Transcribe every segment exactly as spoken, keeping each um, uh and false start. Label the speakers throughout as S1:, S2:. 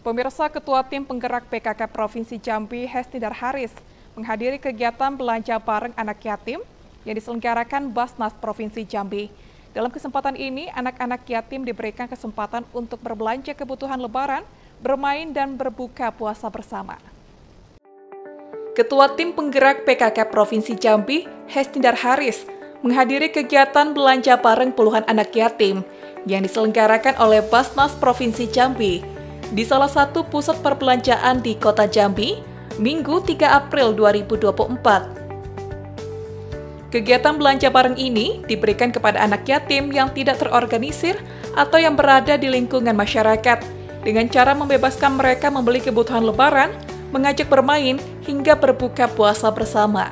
S1: Pemirsa, Ketua Tim Penggerak P K K Provinsi Jambi, Hesnidar Haris, menghadiri kegiatan belanja bareng anak yatim yang diselenggarakan Basnas Provinsi Jambi. Dalam kesempatan ini, anak-anak yatim diberikan kesempatan untuk berbelanja kebutuhan lebaran, bermain, dan berbuka puasa bersama. Ketua Tim Penggerak P K K Provinsi Jambi, Hesnidar Haris, menghadiri kegiatan belanja bareng puluhan anak yatim yang diselenggarakan oleh Basnas Provinsi Jambi di salah satu pusat perbelanjaan di Kota Jambi, Minggu tiga April dua ribu dua puluh empat. Kegiatan belanja bareng ini diberikan kepada anak yatim yang tidak terorganisir atau yang berada di lingkungan masyarakat dengan cara membebaskan mereka membeli kebutuhan lebaran, mengajak bermain, hingga berbuka puasa bersama.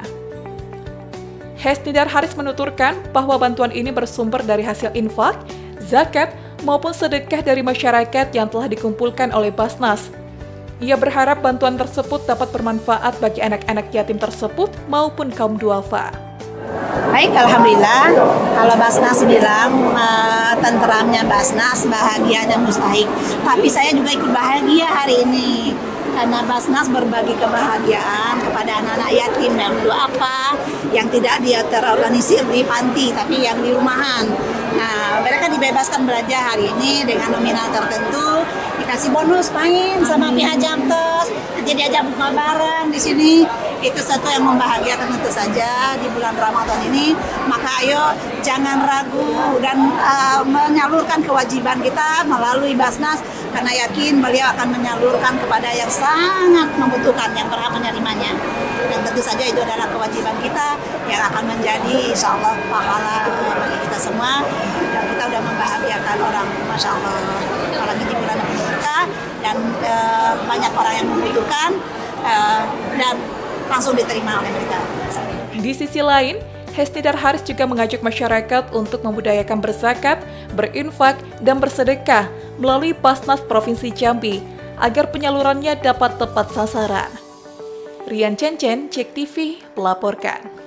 S1: Hesnidar Haris menuturkan bahwa bantuan ini bersumber dari hasil infak, zakat, maupun sedekah dari masyarakat yang telah dikumpulkan oleh Basnas. Ia berharap bantuan tersebut dapat bermanfaat bagi anak-anak yatim tersebut maupun kaum duafa.
S2: Baik, alhamdulillah. Kalau Basnas bilang uh, tenteramnya Basnas, bahagianya mustahik. Tapi saya juga ikut bahagia hari ini karena Basnas berbagi kebahagiaan kepada anak-anak yatim yang apa yang tidak dia terorganisir di panti tapi yang di rumahan. Nah, mereka dibebaskan belanja hari ini dengan nominal tertentu, dikasih bonus main sama pihak Jamtos, jadi diajak buka bareng di sini. Itu satu yang membahagiakan tentu saja di bulan Ramadan ini. Maka ayo jangan ragu dan uh, menyalurkan kewajiban kita melalui Basnas, karena yakin beliau akan menyalurkan kepada yang sangat membutuhkan, yang berhak menerimanya. Dan tentu saja itu adalah kewajiban kita yang akan menjadi insya Allah pahala bagi kita semua. Dan kita sudah membahagiakan orang, Masya Allah. Apalagi di bulan berkah dan e, banyak orang yang membutuhkan e, dan langsung diterima oleh mereka.
S1: Di sisi lain, Hesnidar Haris juga mengajak masyarakat untuk membudayakan berzakat, berinfak, dan bersedekah melalui Basnas Provinsi Jambi agar penyalurannya dapat tepat sasaran. Rian Cencen, Cek T V, melaporkan.